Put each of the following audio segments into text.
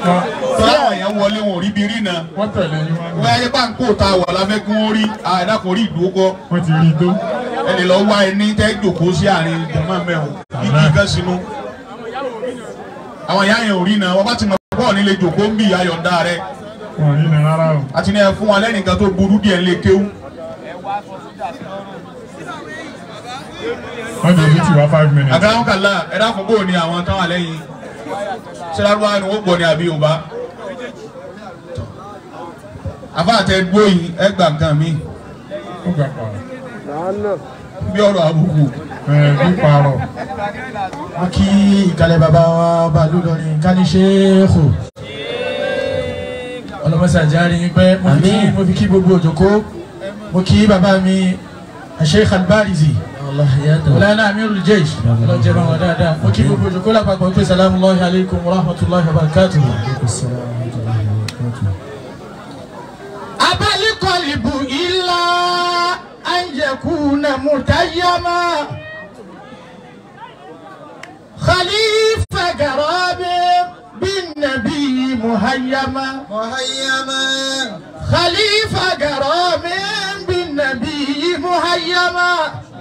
tọ́lá àwọn èèyàn wọlé wọn ò rí bí rí na. wọ́n tẹ̀lé yín wá. wọ́n yẹ bá ń kó ta wà lábẹ́ kí wọ́n rí àdá kò rí ìdúró kọ́. wọ́n ti rí i tó. ẹnì lọ wá ẹni tẹ́ jòkó sí àárín ìjọba mẹ́wọ̀n kíkí fẹ́ sinú. àwọn ìyá yẹn ò rí na wọ́n bá ti mọ bọ́ọ̀ nílé jòkó ń bì ayọ̀ǹda rẹ̀. wọ́n rí na rárá o. àti ní ẹ fún wa lẹ́nìkan tó burú díẹ̀ lé kéwú. wọ́n dé ti wá 5 minutes. àgbàwọn kàlá ẹ dákun bò ní àwọn táwọn lẹ́yìn ṣẹlárúwá ni wọ́n gbọ́ ní àbí Yorùbá. àbá àtẹ gbó yìí ẹ gbà nǹkan mi. ó gbà pààrọ̀. bí ọ̀rọ̀ àbùkù. bí pààrọ̀. wọ́n kí ìkàlẹ̀ bàbá wa bàálù lọ́rin ká ní ṣéèkù. ọlọ́mọsàjárí pẹ́ mo fi kí gbogbo òjòkó mo kí bàbá mi Sheikh Al-Barizi wọláyánà Amirul Jaysh ọlọ́jẹ́ bá wọn dáadáa mo kí gbogbo òjòkó lápapọ̀ pé salamullahi alaikum wa rahmatullahi wa barakatuh. abalikọlibu illa an yakuna mutayyama khalifa garabi bin nabi muhayyama خليفة كرام بالنبي مهيما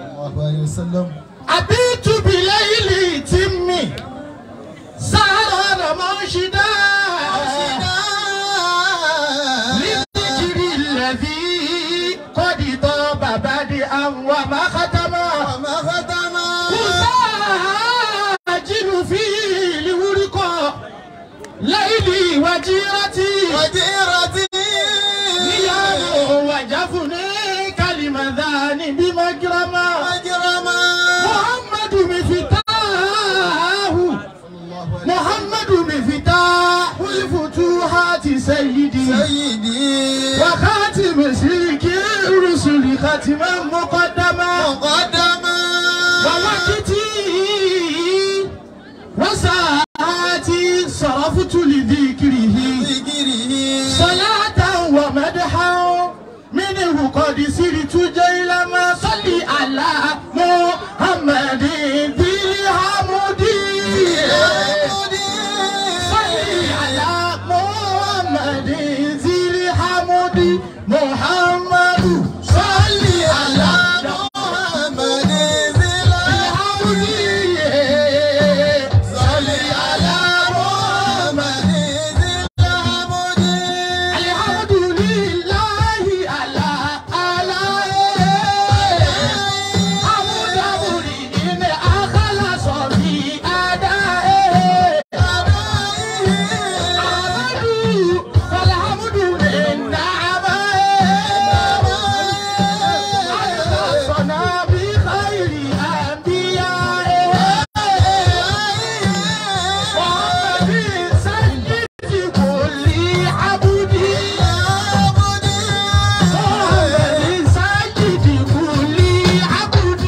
أبيت بليل تمي سهر منشدا للذكر الذي قد طاب بدءا وما ختما أساجل فيه لورقا ليلي وجيرتي وجفني كلمتان بمجرما محمد مفتاح الفتوحات سيدي وخاتم سلك الرسل ختما مقدما ووقتي وساعاتي صرفت لذكره صلاة ومدحا منه قد سرت جيلما صلي على محمد ذي الحمد صلي على محمد ذي الحمد محمد صلي على محمد ذي الحمد صلي على محمد ذي الحمد الحمد لله على حمد مريد أخلص في أدائه فالحمد من نعمه أخلصنا بخير أنبيائه محمد سيد كل عبد محمد سيد كل عبد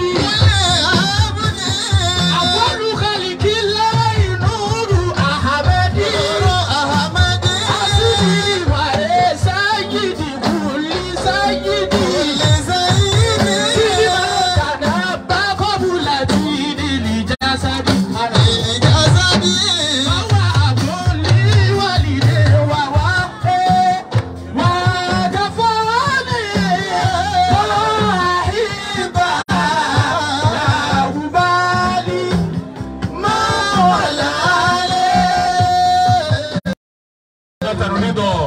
أول خلق الله نور أحمد أصلي وسيد كل سيد فيما تنبأ قبل دين الجسد فهو أب لي ولدي ووحي وكفاني صاحبا لا أبالي ما ولا عليه.